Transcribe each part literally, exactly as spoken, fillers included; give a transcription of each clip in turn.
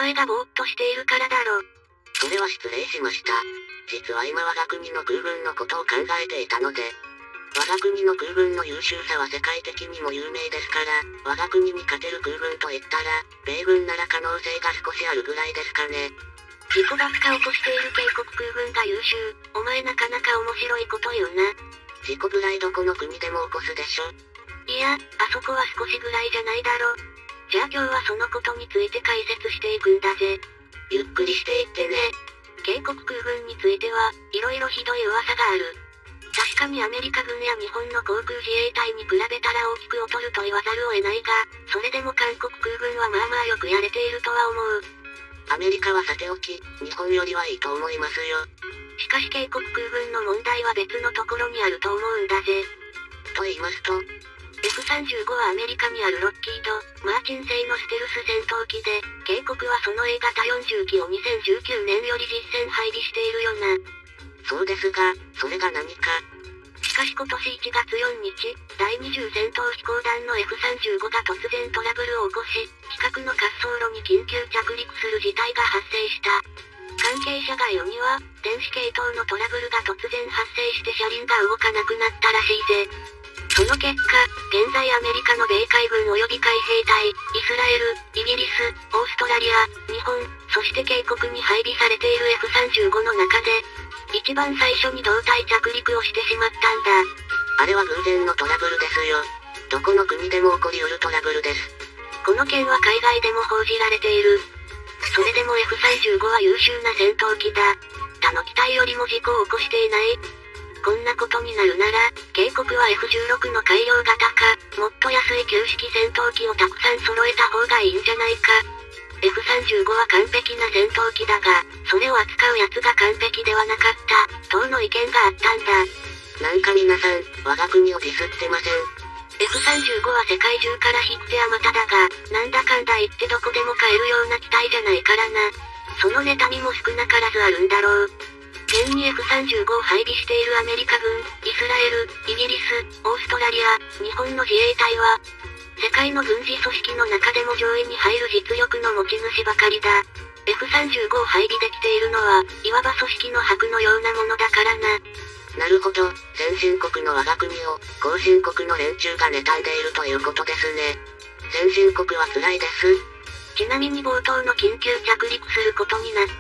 前がぼーっとしているからだろ。 それは失礼しました。実は今我が国の空軍のことを考えていたので。我が国の空軍の優秀さは世界的にも有名ですから、我が国に勝てる空軍といったら、米軍なら可能性が少しあるぐらいですかね。 事故ばっか起こしている警国空軍が優秀。お前なかなか面白いこと言うな。 事故ぐらいどこの国でも起こすでしょ。 いや、あそこは少しぐらいじゃないだろ。じゃあ今日はそのことについて解説していくんだぜ。 ゆっくりしていってね。 警国空軍については、色々ひどい噂がある。確かにアメリカ軍や日本の航空自衛隊に比べたら大きく劣ると言わざるを得ないが、それでも韓国空軍はまあまあよくやれているとは思う。 アメリカはさておき、日本よりはいいと思いますよ。 しかし警国空軍の問題は別のところにあると思うんだぜ。 と言いますと、 エフさんじゅうご はアメリカにあるロッキード・マーチン製のステルス戦闘機で、警国はその A 型よんじゅう機をにせんじゅうきゅうねんより実戦配備しているよな。 そうですが、それが何か。 しかし今年いちがつよっか、第にじゅう戦闘飛行団の エフさんじゅうご が突然トラブルを起こし、近くの滑走路に緊急着陸する事態が発生した。関係者が言うには、電子系統のトラブルが突然発生して車輪が動かなくなったらしいぜ。その結果、現在アメリカの米海軍及び海兵隊、イスラエル、イギリス、オーストラリア、日本、そして警国に配備されている エフさんじゅうご の中で、一番最初に胴体着陸をしてしまったんだ。 あれは偶然のトラブルですよ。どこの国でも起こりうるトラブルです。 この件は海外でも報じられている。それでも エフさんじゅうご は優秀な戦闘機だ。他の機体よりも事故を起こしていない。こんなことになるなら、警国は エフじゅうろく の改良型か、もっと安い旧式戦闘機をたくさん揃えた方がいいんじゃないか。エフさんじゅうご は完璧な戦闘機だが、それを扱うやつが完璧ではなかった、等の意見があったんだ。 なんか皆さん、我が国をディスってません。 エフさんじゅうご は世界中から引ってあまただが、なんだかんだ言ってどこでも買えるような機体じゃないからな。その妬みも少なからずあるんだろう。現に エフさんじゅうご を配備しているアメリカ軍、イスラエル、イギリス、オーストラリア、日本の自衛隊は、世界の軍事組織の中でも上位に入る実力の持ち主ばかりだ。エフさんじゅうご を配備できているのは、いわば組織の箔のようなものだからな。 なるほど、先進国の我が国を、後進国の連中が妬んでいるということですね。先進国は辛いです。 ちなみに冒頭の緊急着陸することになった、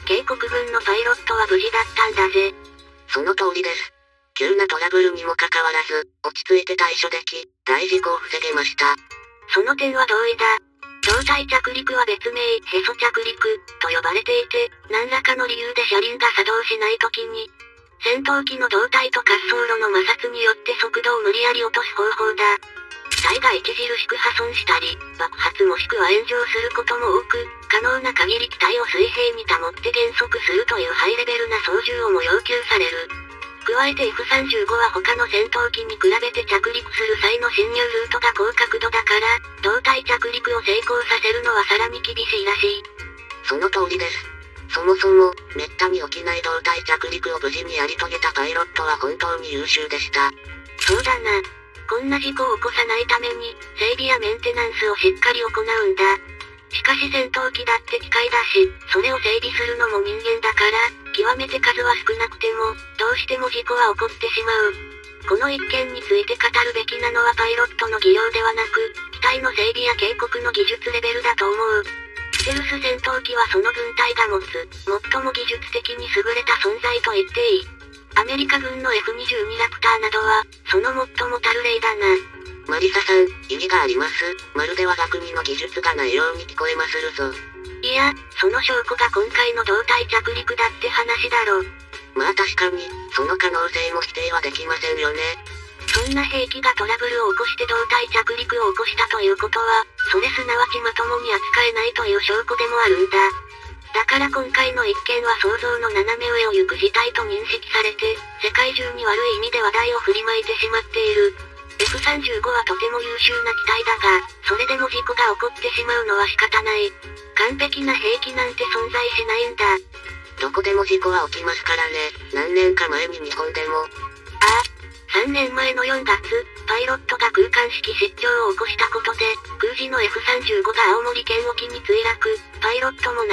警国軍のパイロットは無事だったんだぜ。 その通りです。急なトラブルにもかかわらず、落ち着いて対処でき、大事故を防げました。 その点は同意だ。胴体着陸は別名、へそ着陸、と呼ばれていて、何らかの理由で車輪が作動しないときに、戦闘機の胴体と滑走路の摩擦によって速度を無理やり落とす方法だ。機体が著しく破損したり、爆発もしくは炎上することも多く、可能な限り機体を水平に保って減速するというハイレベルな操縦をも要求される。加えて エフさんじゅうご は他の戦闘機に比べて着陸する際の進入ルートが高角度だから、胴体着陸を成功させるのはさらに厳しいらしい。 その通りです。そもそも、滅多に起きない胴体着陸を無事にやり遂げたパイロットは本当に優秀でした。 そうだな。こんな事故を起こさないために、整備やメンテナンスをしっかり行うんだ。しかし戦闘機だって機械だし、それを整備するのも人間だから、極めて数は少なくても、どうしても事故は起こってしまう。この一件について語るべきなのはパイロットの技量ではなく、機体の整備や警告の技術レベルだと思う。ステルス戦闘機はその軍隊が持つ、最も技術的に優れた存在と言っていい。アメリカ軍の エフにじゅうに ラプターなどは、その最もたる例だな。 マリサさん、意義があります。まるで我が国の技術がないように聞こえまするぞ。 いや、その証拠が今回の胴体着陸だって話だろ。 まあ確かに、その可能性も否定はできませんよね。 そんな兵器がトラブルを起こして胴体着陸を起こしたということは、それすなわちまともに扱えないという証拠でもあるんだ。だから今回の一件は想像の斜め上を行く事態と認識されて、世界中に悪い意味で話題を振りまいてしまっている。エフさんじゅうご はとても優秀な機体だが、それでも事故が起こってしまうのは仕方ない。完璧な兵器なんて存在しないんだ。 どこでも事故は起きますからね。何年か前に日本でも。ああ、さんねんまえのよんがつ、パイロットが空間識失調を起こしたことで、空自の エフさんじゅうご が青森県沖に墜落、パイロットも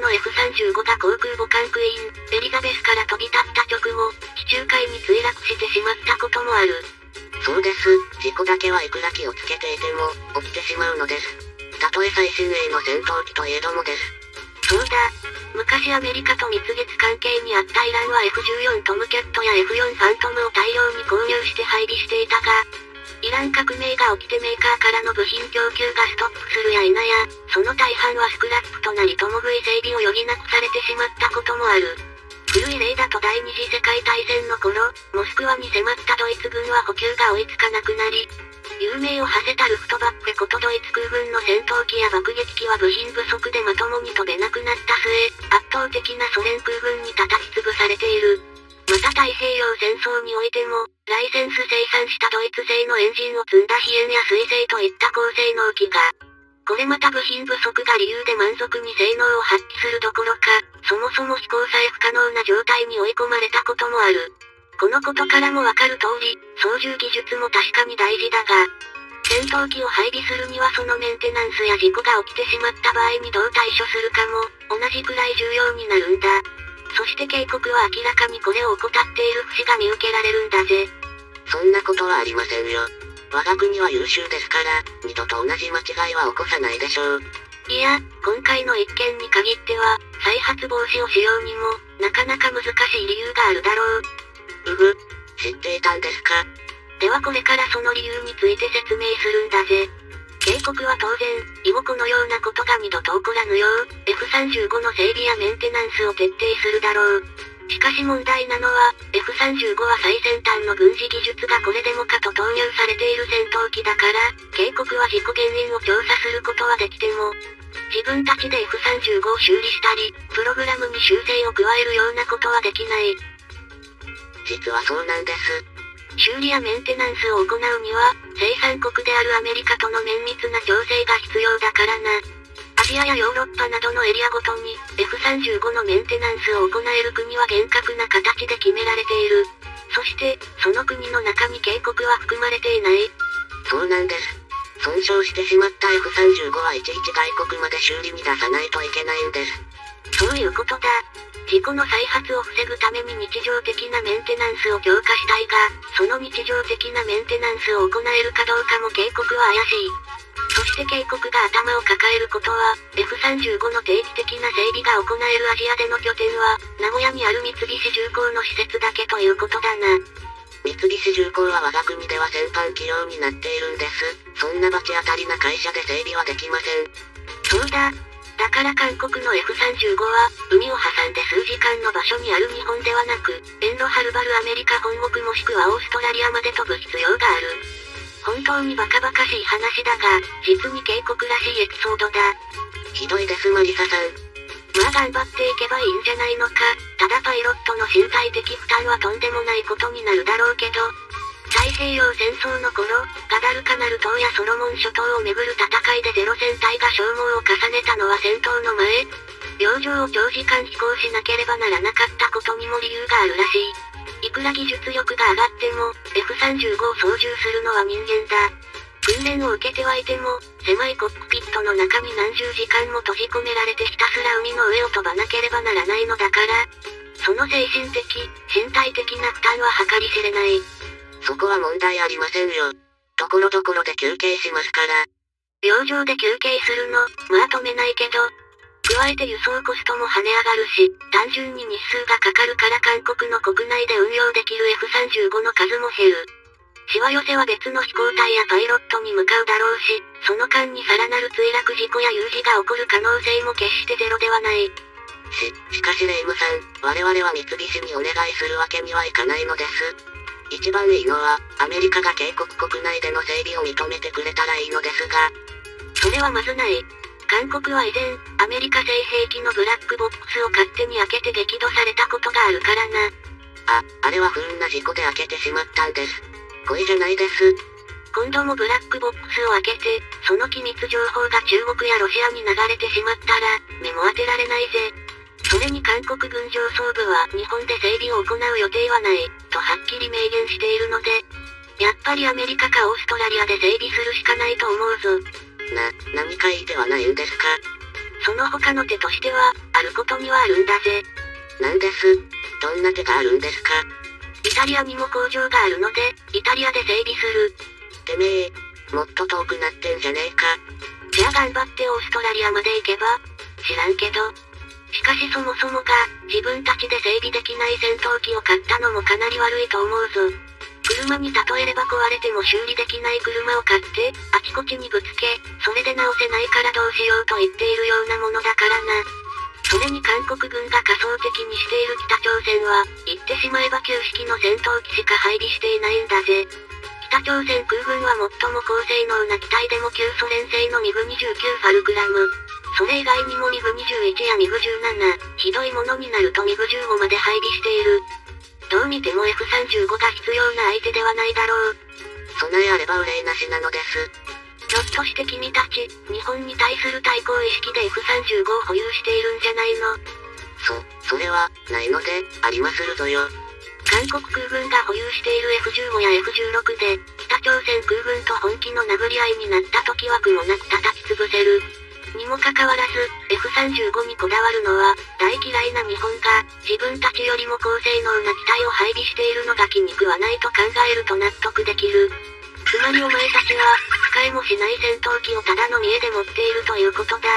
の エフさんじゅうご が航空母艦クイーン、エリザベスから飛び立った直後、地中海に墜落してしまったこともある。 そうです。事故だけはいくら気をつけていても、起きてしまうのです。たとえ最新鋭の戦闘機といえどもです。 そうだ。昔アメリカと蜜月関係にあったイランは エフじゅうよん トムキャットや エフよん ファントムを大量に購入して配備していたが、イラン革命が起きてメーカーからの部品供給がストップするや否や、その大半はスクラップとなり共食い整備を余儀なくされてしまったこともある。古い例だと第二次世界大戦の頃、モスクワに迫ったドイツ軍は補給が追いつかなくなり、有名を馳せたルフトバッフェことドイツ空軍の戦闘機や爆撃機は部品不足でまともに飛べなくなった末、圧倒的なソ連空軍に叩き潰されている。また太平洋戦争においても、ライセンス生産したドイツ製のエンジンを積んだ飛燕や水星といった高性能機が、これまた部品不足が理由で満足に性能を発揮するどころか、そもそも飛行さえ不可能な状態に追い込まれたこともある。このことからもわかる通り、操縦技術も確かに大事だが、戦闘機を配備するにはそのメンテナンスや事故が起きてしまった場合にどう対処するかも、同じくらい重要になるんだ。そして警告は明らかにこれを怠っている節が見受けられるんだぜ。 そんなことはありませんよ。我が国は優秀ですから、二度と同じ間違いは起こさないでしょう。 いや、今回の一件に限っては、再発防止をしようにも、なかなか難しい理由があるだろう。 うふ、知っていたんですか。 ではこれからその理由について説明するんだぜ。警告は当然、以後このようなことが二度と起こらぬよう、エフさんじゅうご の整備やメンテナンスを徹底するだろう。しかし問題なのは、エフさんじゅうご は最先端の軍事技術がこれでもかと投入されている戦闘機だから、警告は事故原因を調査することはできても、自分たちで エフさんじゅうご を修理したり、プログラムに修正を加えるようなことはできない。 実はそうなんです。 修理やメンテナンスを行うには、生産国であるアメリカとの綿密な調整が必要だからな。アジアやヨーロッパなどのエリアごとに、エフさんじゅうご のメンテナンスを行える国は厳格な形で決められている。そして、その国の中に警告は含まれていない。 そうなんです。損傷してしまった エフさんじゅうご はいちいち外国まで修理に出さないといけないんです。 そういうことだ。事故の再発を防ぐために日常的なメンテナンスを強化したいが、その日常的なメンテナンスを行えるかどうかも警告は怪しい。そして警告が頭を抱えることは、エフさんじゅうご の定期的な整備が行えるアジアでの拠点は、名古屋にある三菱重工の施設だけということだな。 三菱重工は我が国では先般企業になっているんです。そんな罰当たりな会社で整備はできません。 そうだ。だから韓国の エフさんじゅうご は、海を挟んで数時間の場所にある日本ではなく、遠路はるばるアメリカ本国もしくはオーストラリアまで飛ぶ必要がある。本当にバカバカしい話だが、実に警告らしいエピソードだ。 ひどいですマリサさん。 まあ頑張っていけばいいんじゃないのか。ただパイロットの身体的負担はとんでもないことになるだろうけど、太平洋戦争の頃、ガダルカナル島やソロモン諸島をめぐる戦いでゼロ戦隊が消耗を重ねたのは戦闘の前。洋上を長時間飛行しなければならなかったことにも理由があるらしい。いくら技術力が上がっても、エフさんじゅうご を操縦するのは人間だ。訓練を受けてはいても、狭いコックピットの中に何十時間も閉じ込められてひたすら海の上を飛ばなければならないのだから、その精神的、身体的な負担は計り知れない。 そこは問題ありませんよ。ところどころで休憩しますから。 洋上で休憩するの、まあ止めないけど。加えて輸送コストも跳ね上がるし、単純に日数がかかるから韓国の国内で運用できる エフさんじゅうご の数も減る。しわ寄せは別の飛行隊やパイロットに向かうだろうし、その間にさらなる墜落事故や有事が起こる可能性も決してゼロではない。 し、しかしレイムさん、我々は三菱にお願いするわけにはいかないのです。一番いいのは、アメリカが警告国内での整備を認めてくれたらいいのですが。 それはまずない。韓国は以前、アメリカ製兵器のブラックボックスを勝手に開けて激怒されたことがあるからな。 あ、あれは不運な事故で開けてしまったんです。故意じゃないです。 今度もブラックボックスを開けて、その機密情報が中国やロシアに流れてしまったら、目も当てられないぜ。それに韓国軍上層部は日本で整備を行う予定はない、とはっきり明言しているので、やっぱりアメリカかオーストラリアで整備するしかないと思うぞ。 な、何かいい手はないんですか？ その他の手としては、 あることにはあるんだぜ。 なんです。どんな手があるんですか？ イタリアにも工場があるので、イタリアで整備する。 てめえ、もっと遠くなってんじゃねえか。 じゃあ頑張ってオーストラリアまで行けば？知らんけど。しかしそもそもが、自分たちで整備できない戦闘機を買ったのもかなり悪いと思うぞ。車に例えれば壊れても修理できない車を買って、あちこちにぶつけ、それで直せないからどうしようと言っているようなものだからな。それに韓国軍が仮想的にしている北朝鮮は、言ってしまえば旧式の戦闘機しか配備していないんだぜ。北朝鮮空軍は最も高性能な機体でも旧ソ連製のミグにじゅうきゅうファルクラム。それ以外にもミグにじゅういちやミグじゅうなな、ひどいものになるとミグじゅうごまで配備している。どう見ても エフさんじゅうご が必要な相手ではないだろう。 備えあれば憂いなしなのです。 ひょっとして君たち、日本に対する対抗意識で エフさんじゅうご を保有しているんじゃないの？ そ、それは、ないので、ありまするぞよ。 韓国空軍が保有している エフじゅうご や エフじゅうろく で、北朝鮮空軍と本気の殴り合いになった時は苦もなく叩き潰せる。にもかかわらず、エフさんじゅうご にこだわるのは、大嫌いな日本が、自分たちよりも高性能な機体を配備しているのが気に食わないと考えると納得できる。つまりお前たちは、使いもしない戦闘機をただの見栄で持っているということだ。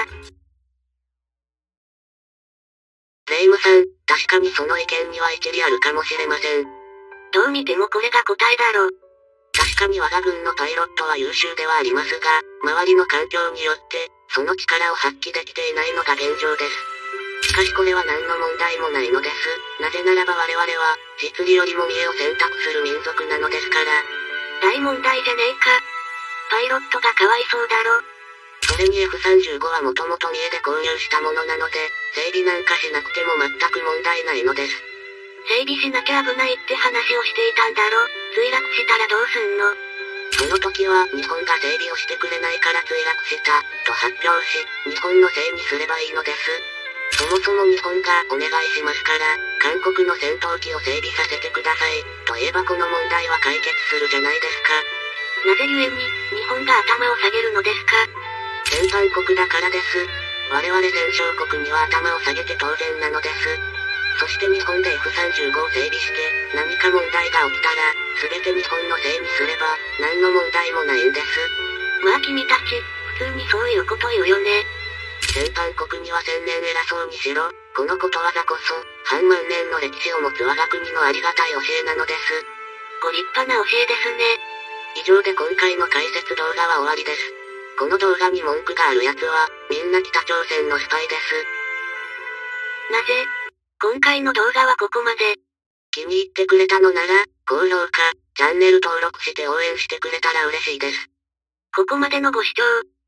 霊夢さん、確かにその意見には一理あるかもしれません。 どう見てもこれが答えだろ。 確かに我が軍のパイロットは優秀ではありますが、周りの環境によって、その力を発揮できていないのが現状です。しかしこれは何の問題もないのです。なぜならば我々は、実利よりも見栄を選択する民族なのですから。 大問題じゃねえか。パイロットがかわいそうだろ。 それに エフさんじゅうご はもともと見栄で購入したものなので、整備なんかしなくても全く問題ないのです。 整備しなきゃ危ないって話をしていたんだろ。墜落したらどうすんの？ その時は日本が整備をしてくれないから墜落したと発表し、日本のせいにすればいいのです。そもそも日本がお願いしますから、韓国の戦闘機を整備させてくださいと言えばこの問題は解決するじゃないですか。 なぜゆえに日本が頭を下げるのですか？ 戦犯国だからです。我々戦勝国には頭を下げて当然なのです。そして日本で エフさんじゅうご を整備して、何か問題が起きたら、すべて日本のせいにすれば、何の問題もないんです。 まあ君たち、普通にそういうこと言うよね。 戦犯国には千年偉そうにしろ、このことわざこそ、半万年の歴史を持つ我が国のありがたい教えなのです。 ご立派な教えですね。 以上で今回の解説動画は終わりです。この動画に文句がある奴は、みんな北朝鮮のスパイです。 なぜ？今回の動画はここまで。 気に入ってくれたのなら、高評価、チャンネル登録して応援してくれたら嬉しいです。 ここまでのご視聴、